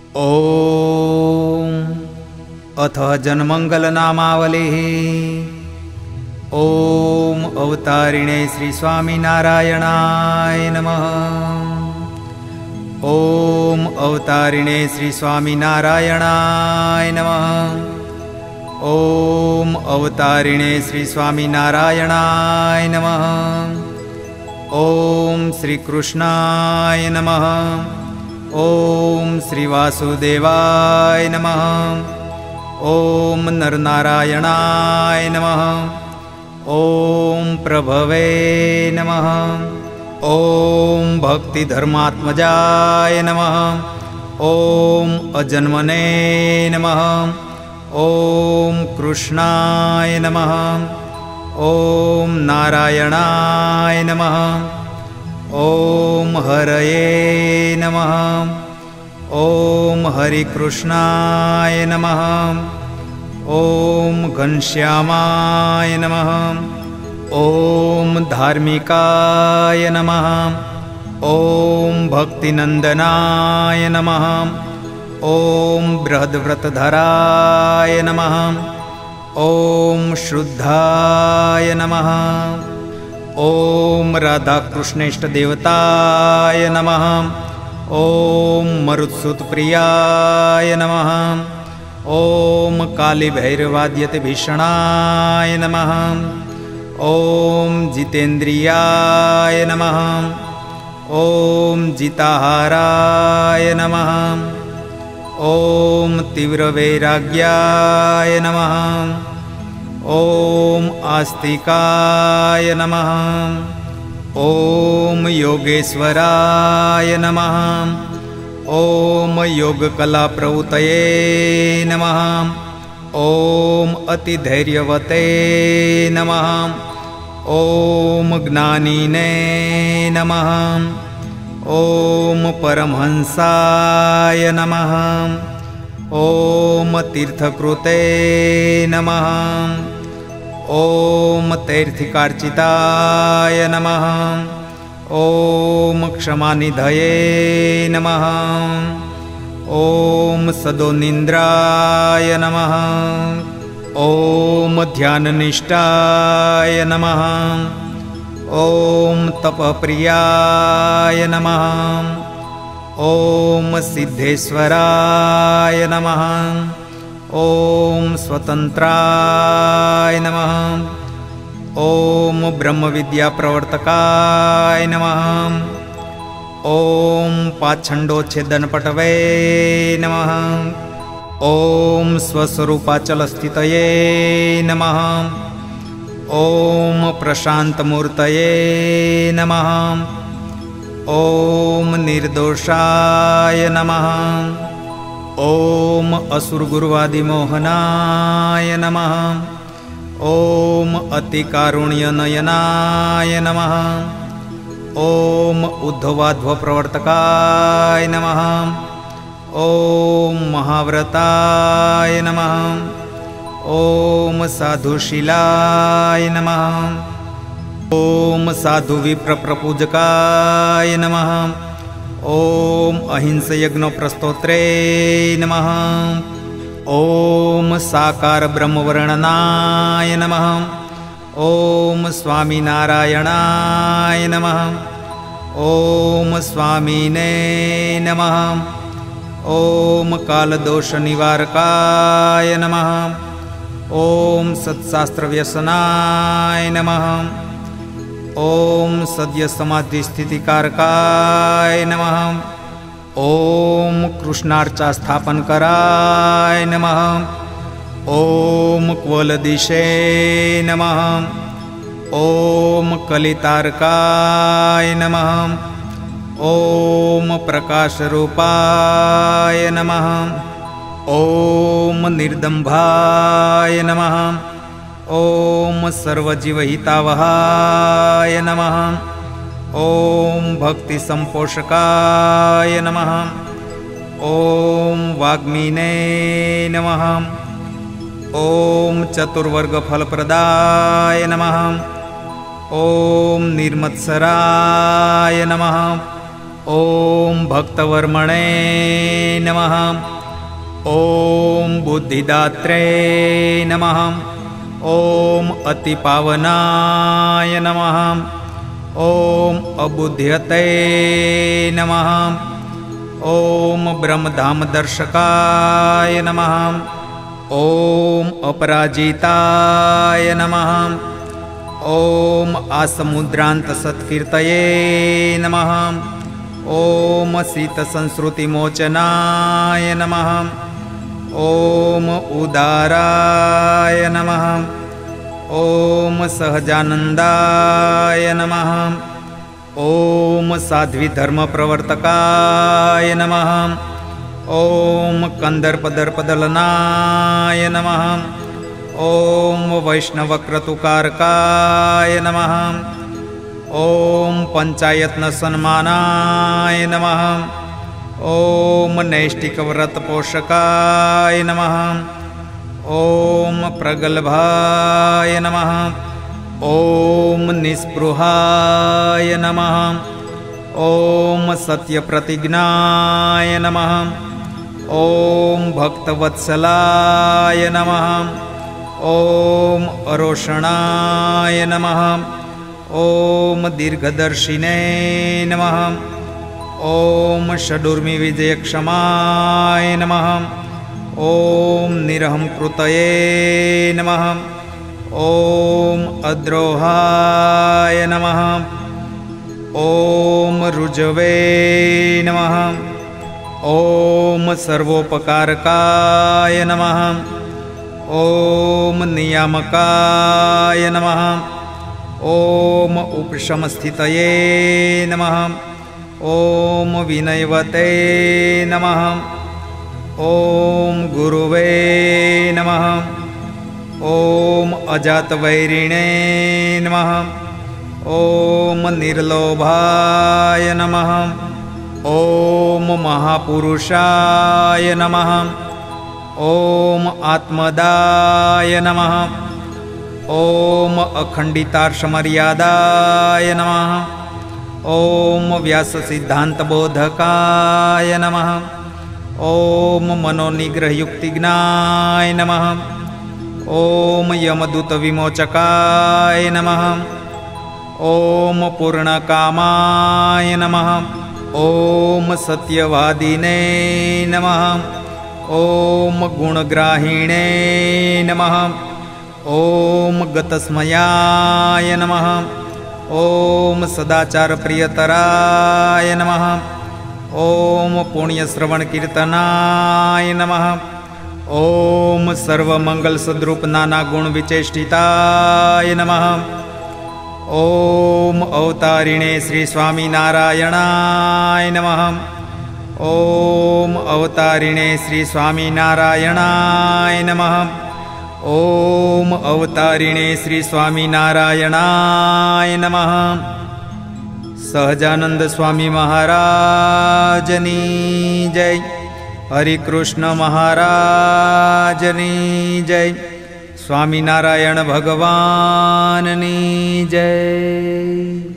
ॐ अथ जनमंगलनामावलिः। ॐ अवतारिणे श्री स्वामिनारायणाय नमः। ॐ अवतारिणे श्री स्वामिनारायणाय नमः। ॐ अवतारिणे श्री स्वामिनारायणाय नमः। ॐ श्री कृष्णाय नमः। ॐ श्री वासुदेवाय नमः। ॐ नरनारायणाय नमः। ॐ प्रभवे नमः। ॐ भक्तिधर्मात्मजाय नमः। ॐ अजन्मने नमः। ॐ कृष्णाय नमः। ॐ नारायणाय नमः। ॐ हरये नमः। ॐ हरिकृष्णाय नमः। ॐ घनश्यामाय नमः। ॐ धार्मिकाय नमः। ॐ भक्तिनंदनाय नमः। ॐ बृहद्व्रतधराय नमः। ॐ शुद्धाय नमः। ॐ राधाकृष्णेष्टदेवताय नमः। ॐ मरुत्सुतप्रियाय नमः। ॐ कालीभैरवाद्यतिभीषणाय नमः। ॐ जितेन्द्रियाय नमः। ॐ जिताहाराय नमः। ॐ तीव्रवैराग्याय नमः। ॐ आस्तिकाय नमः। ॐ योगेश्वराय नमः। ॐ योगकलाप्रवृतये नमः। ॐ अतिधैर्यवते नमः। ॐ ज्ञानिने नमः। ॐ परमहंसाय नमः। ॐ तीर्थकृते नमः। ॐ तैर्थिकार्चिताय नमः। ॐ क्षमानिधये नमः। ॐ सदोनिन्द्राय नमः। ॐ ध्याननिष्ठाय नमः। ॐ तपप्रियाय नमः। ॐ सिद्धेश्वराय नमः। ॐ स्वतन्त्राय नमः। ॐ ब्रह्मविद्याप्रवर्तकाय नमः। ॐ पाच्छण्डोच्छेदनपटवे नमः। ॐ स्वस्वरूपाचलस्थितये नमः। ॐ प्रशान्तमूर्तये नमः। ॐ निर्दोषाय नमः। ॐ असुरगुरुवादिमोहनाय नमः। ॐ अतिकारुण्यनयनाय नमः। ॐ उद्धवाध्वप्रवर्तकाय नमः। ॐ महाव्रताय नमः। ॐ साधुशीलाय नमः। ॐ साधुविप्रप्रपूजकाय नमः। ॐ अहिंसयज्ञप्रस्तोत्रे नमः। ॐ साकार ब्रह्मवर्णनाय नमः। ॐ स्वामिनारायणाय नमः। ॐ स्वामिने नमः। ॐ कालदोषनिवारकाय नमः। ॐ सत्शास्त्रव्यसनाय नमः। ॐ सद्यसमाधिस्थितिकारकाय नमः। ॐ कृष्णार्चास्थापनकराय नमः। ॐ क्वलदिशे नमः। ॐ कलितारकाय नमः। ॐ प्रकाशरूपाय नमः। ॐ निर्दम्भाय नमः। ॐ सर्वजीवहितावहाय नमः। ॐ भक्तिसंपोषकाय नमः। ॐ वाग्मीने नमः। ॐ चतुर्वर्गफलप्रदाय नमः। ॐ निर्मत्सराय नमः। ॐ भक्तवर्मणे नमः। ॐ बुद्धिदात्रे नमः। ॐ अतिपावनाय नमः। ॐ अबुध्यते नमः। ॐ ब्रह्मधामदर्शकाय नमः। ॐ अपराजिताय नमः। ॐ आसमुद्रान्तसत्कीर्तये नमः। ॐ शीतसंस्कृतिमोचनाय नमः। ॐ उदाराय नमः। ॐ सहजानन्दाय नमः। ॐ साध्वीधर्मप्रवर्तकाय नमः। ॐ कन्दर्पदर्पदलनाय नमः। ॐ वैष्णवक्रतुकारकाय नमः। ॐ पञ्चायत्नसन्मानाय नमः। ॐ नैष्टिकव्रतपोषकाय नमः। ॐ प्रगल्भाय नमः। ॐ निस्पृहाय नमः। ॐ सत्यप्रतिज्ञाय नमः। ॐ भक्तवत्सलाय नमः। ॐ अरोषणाय नमः। ॐ दीर्घदर्शिने नमः। ॐ षडूर्मिविजयक्षमाय नमः। ॐ निरहंकृतये नमः। ॐ अद्रोहाय नमः। ॐ ऋजवे नमः। ॐ सर्वोपकारकाय नमः। ॐ नियामकाय नमः। ॐ उपशमस्थितये नमः। ॐ विनयवते नमः। ॐ गुरुवे नमः। ॐ अजातवैरिणे नमः। ॐ निर्लोभाय नमः। ॐ महापुरुषाय नमः। ॐ आत्मदाय नमः। ॐ अखण्डितार्षमर्यादाय नमः। ॐ व्याससिद्धान्तबोधकाय नमः। ॐ मनोनिग्रहयुक्तिज्ञाय नमः। ॐ यमदूतविमोचकाय नमः। ॐ पूर्णकामाय नमः। ॐ सत्यवादिने नमः। ॐ गुणग्राहिणे नमः। ॐ गतस्मयाय नमः। ॐ सदाचारप्रियतराय नमः। ॐ पुण्यश्रवणकीर्तनाय नमः। ॐ सर्वमङ्गलसद्रूप नानागुणविचेष्टिताय नमः। ॐ अवतारिणे श्रीस्वामिनारायणाय नमः। ॐ अवतारिणे श्रीस्वामिनारायणाय नमः। ॐ अवतारिणे श्रीस्वामिनारायणाय नमः। सहजानंद स्वामी महाराजनी जय। हरिकृष्ण महाराजनी जय। स्वामीनारायण भगवाननी जय।